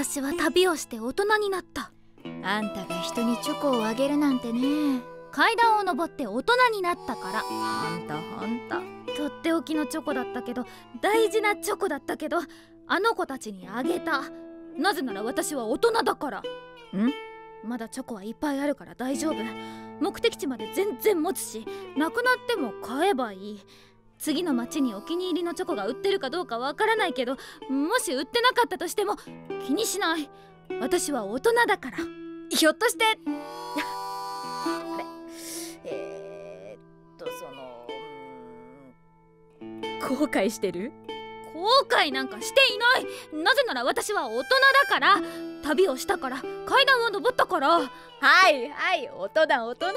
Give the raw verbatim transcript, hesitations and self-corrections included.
私は旅をして大人になった。 あんたが人にチョコをあげるなんてね。 階段を登って大人になったから。 あんたあんたとっておきのチョコだったけど、大事なチョコだったけど、あの子たちにあげた。なぜなら私は大人だから。ん？まだチョコはいっぱいあるから大丈夫。目的地まで全然持つし、なくなっても買えばいい。次の町にお気に入りのチョコが売ってるかどうかわからないけど、もし売ってなかったとしても気にしない。私は大人だから。 ひょっとしてあれえー、っとその後悔してる？ 後悔なんかしていない。なぜなら私は大人だから。旅をしたから、階段を登ったから。 はいはい大人大人。